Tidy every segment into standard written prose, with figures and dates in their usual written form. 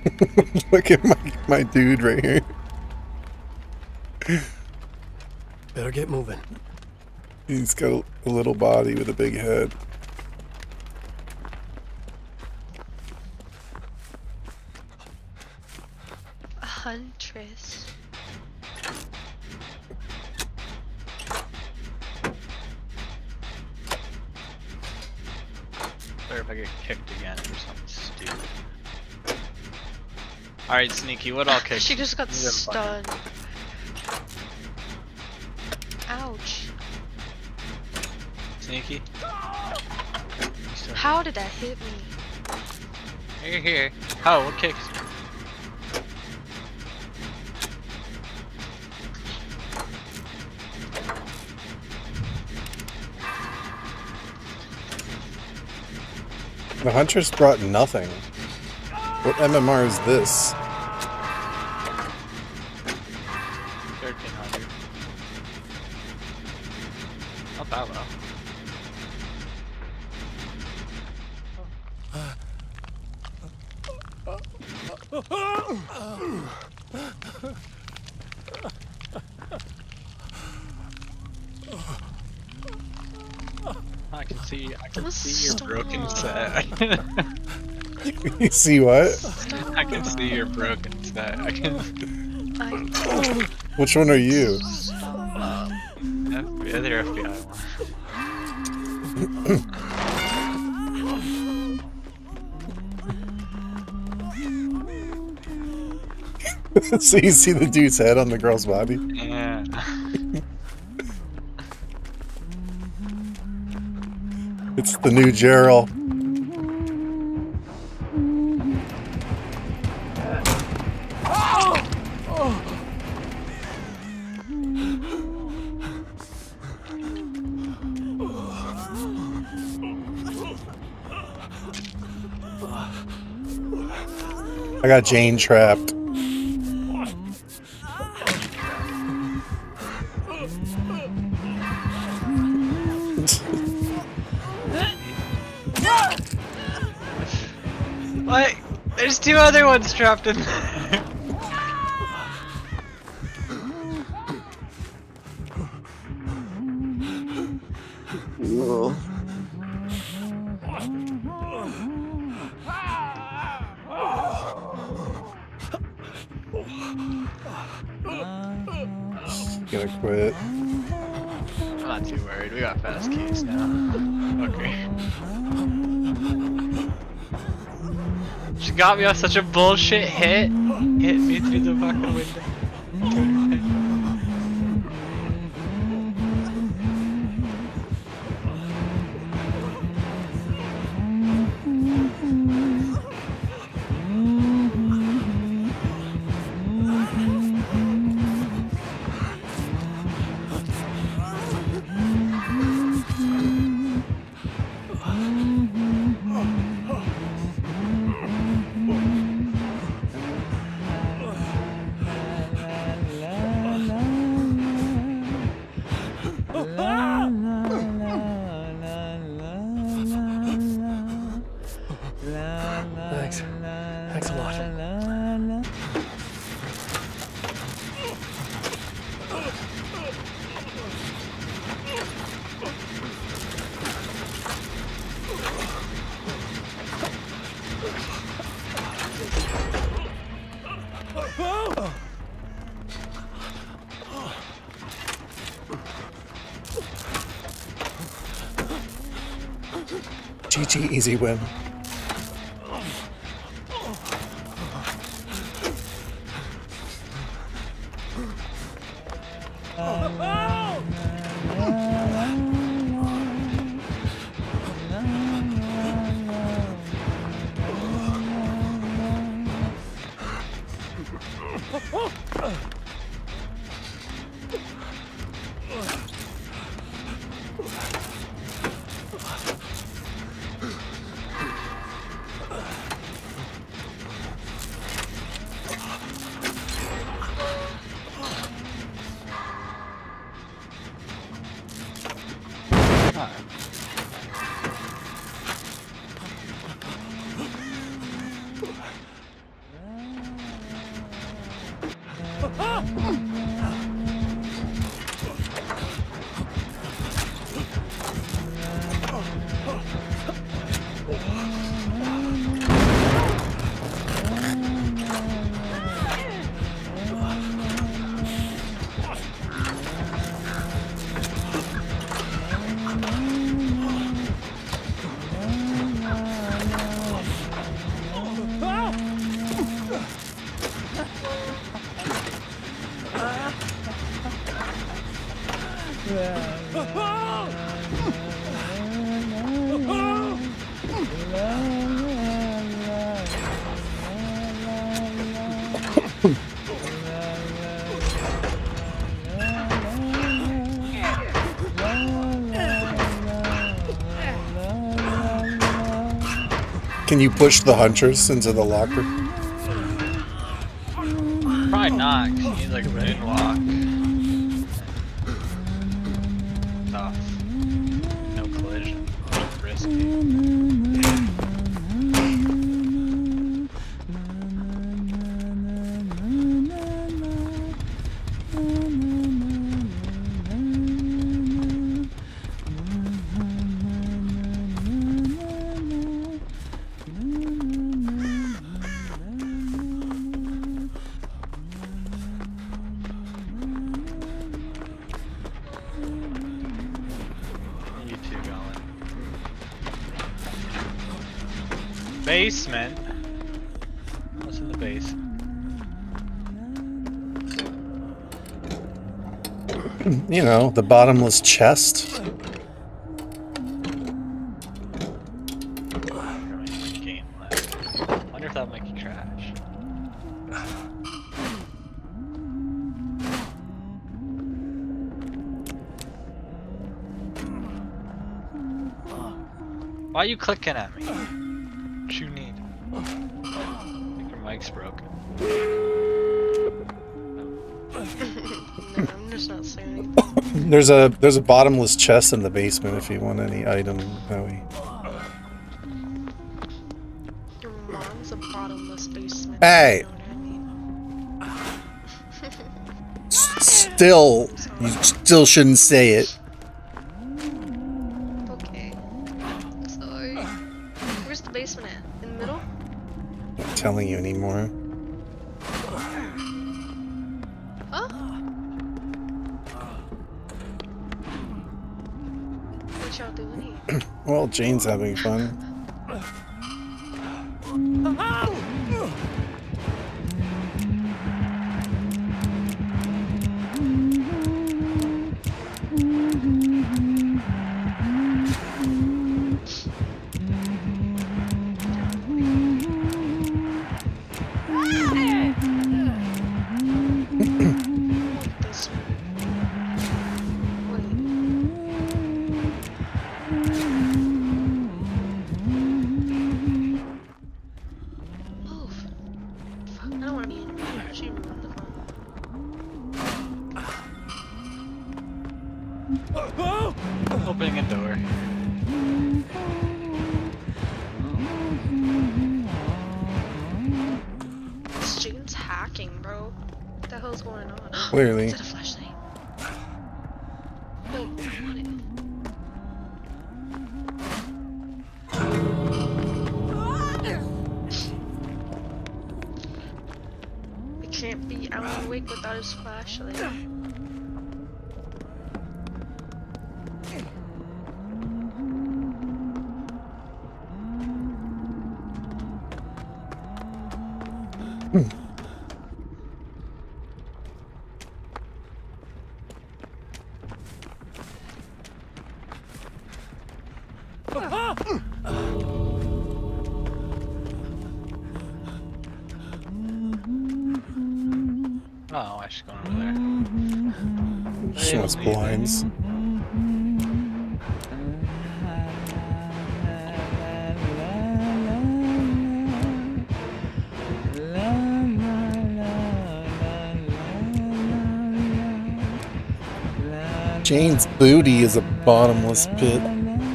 Look at my dude right here. Better get moving. He's got a little body with a big head. A huntress. Or if I get kicked again for something stupid. Alright, Sneaky, what all kicked? She just got stunned. Ouch. Sneaky? How did that hit me? You're here. Oh, what kicked? The Huntress brought nothing. What MMR is this? 1300. Not that low. I can see your broken set. You see what? I can see your broken set. Which one are you? The other FBI one. So you see the dude's head on the girl's body? Yeah. It's the new Gerald. I got Jane trapped. What? There's two other ones trapped in there. Gonna quit. I'm not too worried. We got fast keys now. Okay. She got me off such a bullshit hit. Hit me through the fucking window. Thanks. Thanks a lot. GG, easy win. Can you push the Huntress into the locker? Probably not, 'cause you need like a moon walk. Tough. No collision. Risky. You two going. Basement. What's in the basement? You know, the bottomless chest. Game left. Wonder if that'll make you crash. Why are you clicking at me? What you need? I think your mic's broken. No, I'm just not saying anything. There's a bottomless chest in the basement if you want any item, Howie. Your mom's a bottomless basement. Hey! You know what I mean? Still, you still shouldn't say it. Okay. Sorry. Where's the basement at? In the middle? I'm not telling you anymore. Huh? What y'all doing here? Well, Jane's having fun. This one. Wait. Move. Fuck, I don't want to be in here. She ruined the fun. Opening a door. This Jane's hacking, bro. What the hell's going on? Clearly. Is it a flashlight? Wait, I want it. It can't be Alan Wake without his flashlight. Oh, I should go over there. She wants blinds. Jane's booty is a bottomless pit.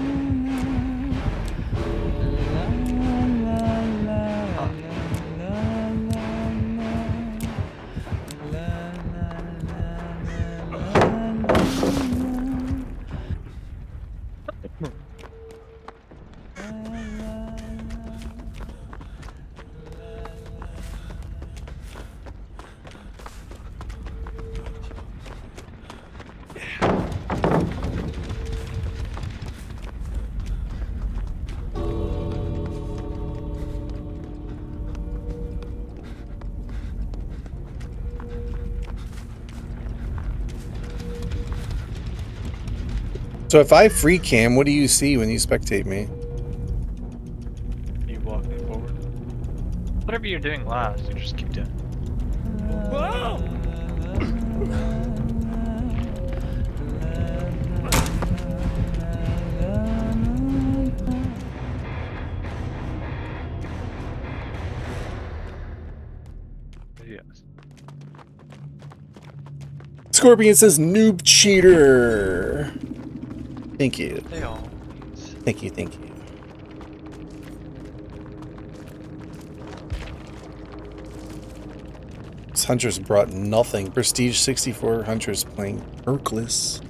So if I free cam, what do you see when you spectate me? You walking forward. Whatever you're doing last, you just keep doing. Yes. Scorpion says noob cheater. Thank you. They always. Thank you, thank you. This Huntress brought nothing. Prestige 64 Huntress playing Urkless.